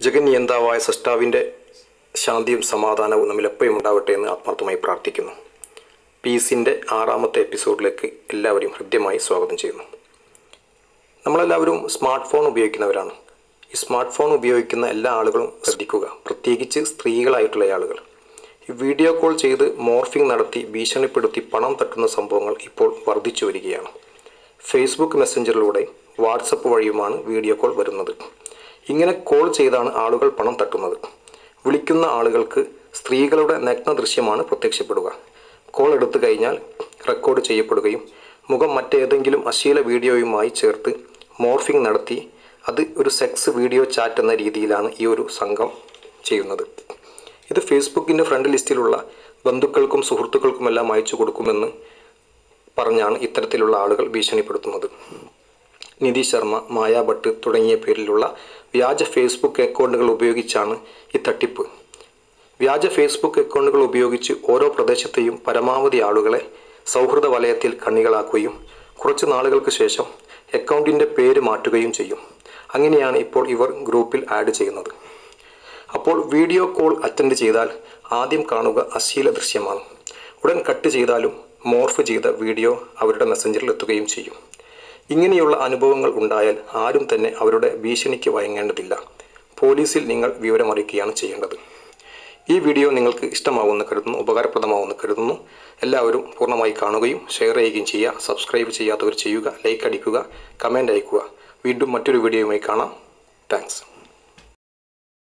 ജഗന്നിയന്താവായ സൃഷ്ടാവിൻ്റെ ശാന്തിയും സമാധാനവും നമ്മിലെപ്പോഴും ഉണ്ടാവട്ടെ എന്ന് ആത്മാർത്ഥമായി പ്രാർത്ഥിക്കുന്നു. പീസിൻ്റെ 6ാമത്തെ എപ്പിസോഡിലേക്ക് എല്ലാവരെയും ഹൃദ്യമായി സ്വാഗതം ചെയ്യുന്നു. നമ്മളെല്ലാവരും സ്മാർട്ട് ഫോൺ ഉപയോഗിക്കുന്നവരാണ്. ഈ സ്മാർട്ട് ഫോൺ ഉപയോഗിക്കുന്ന എല്ലാ ആളുകളും ശ്രദ്ധിക്കുക, പ്രത്യേകിച്ച് സ്ത്രീകളായിട്ടുള്ള ആളുകൾ. ഈ വീഡിയോ കോൾ ചെയ്ത് മോർഫിംഗ് നടത്തി ഭീഷണിപ്പെടുത്തി പണം തട്ടുന്ന സംഭവങ്ങൾ ഇപ്പോൾ വർദ്ധിച്ചു വരികയാണ്. ഫേസ്ബുക്ക് മെസ്സഞ്ചറിലൂടെ വാട്സപ്പ് വഴിയുമാണ് വീഡിയോ കോൾ വരുന്നത്. ഇങ്ങനെ കോൾ ചെയ്താണ് ആളുകൾ പണം തട്ടുന്നത്. വിളിക്കുന്ന ആളുകൾക്ക് സ്ത്രീകളുടെ നഗ്ന ദൃശ്യമാണ് പ്രത്യക്ഷപ്പെടുക. കോൾ എടുത്തു കഴിഞ്ഞാൽ റെക്കോർഡ് ചെയ്യപ്പെടുകയും മുഖം മറ്റേതെങ്കിലും അശ്ലീല വീഡിയോയുമായി ചേർത്ത് മോർഫിംഗ് നടത്തി അത് ഒരു സെക്സ് വീഡിയോ ചാറ്റ് എന്ന രീതിയിലാണ് ഈ ഒരു സംഘം ചെയ്യുന്നത്. ഇത് ഫേസ്ബുക്കിൻ്റെ ഫ്രണ്ട് ലിസ്റ്റിലുള്ള ബന്ധുക്കൾക്കും സുഹൃത്തുക്കൾക്കുമെല്ലാം അയച്ചു കൊടുക്കുമെന്ന് പറഞ്ഞാണ് ഇത്തരത്തിലുള്ള ആളുകൾ ഭീഷണിപ്പെടുത്തുന്നത്. നിധി ശർമ്മ, മായ ഭട്ട് തുടങ്ങിയ പേരിലുള്ള വ്യാജ ഫേസ്ബുക്ക് അക്കൗണ്ടുകൾ ഉപയോഗിച്ചാണ് ഈ തട്ടിപ്പ്. വ്യാജ ഫേസ്ബുക്ക് അക്കൗണ്ടുകൾ ഉപയോഗിച്ച് ഓരോ പ്രദേശത്തെയും പരമാവധി ആളുകളെ സൗഹൃദ വലയത്തിൽ കണ്ണികളാക്കുകയും കുറച്ച് നാളുകൾക്ക് ശേഷം അക്കൗണ്ടിൻ്റെ പേര് മാറ്റുകയും ചെയ്യും. അങ്ങനെയാണ് ഇപ്പോൾ ഇവർ ഗ്രൂപ്പിൽ ആഡ് ചെയ്യുന്നത്. അപ്പോൾ വീഡിയോ കോൾ അറ്റൻഡ് ചെയ്താൽ ആദ്യം കാണുക അശ്ലീല ദൃശ്യമാണ്. ഉടൻ കട്ട് ചെയ്താലും മോർഫ് ചെയ്ത വീഡിയോ അവരുടെ മെസ്സഞ്ചറിൽ എത്തുകയും ചെയ്യും. ഇങ്ങനെയുള്ള അനുഭവങ്ങൾ ഉണ്ടായാൽ ആരും തന്നെ അവരുടെ ഭീഷണിക്ക് വഴങ്ങേണ്ടതില്ല. പോലീസിൽ നിങ്ങൾ വിവരമറിയിക്കുകയാണ് ചെയ്യേണ്ടത്. ഈ വീഡിയോ നിങ്ങൾക്ക് ഇഷ്ടമാവുമെന്ന് കരുതുന്നു, ഉപകാരപ്രദമാവുമെന്ന് കരുതുന്നു. എല്ലാവരും പൂർണ്ണമായി കാണുകയും ഷെയർ ചെയ്യുകയും ചെയ്യുക. സബ്സ്ക്രൈബ് ചെയ്യാത്തവർ ചെയ്യുക, ലൈക്ക് അടിക്കുക, കമൻ്റ് അയക്കുക. വീണ്ടും മറ്റൊരു വീഡിയോയുമായി കാണാം. താങ്ക്സ്.